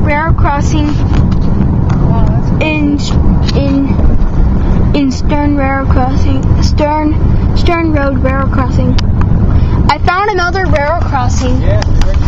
railroad crossing in Stern Railroad Crossing. Stern Road Railroad Crossing. I found another railroad crossing. Yeah.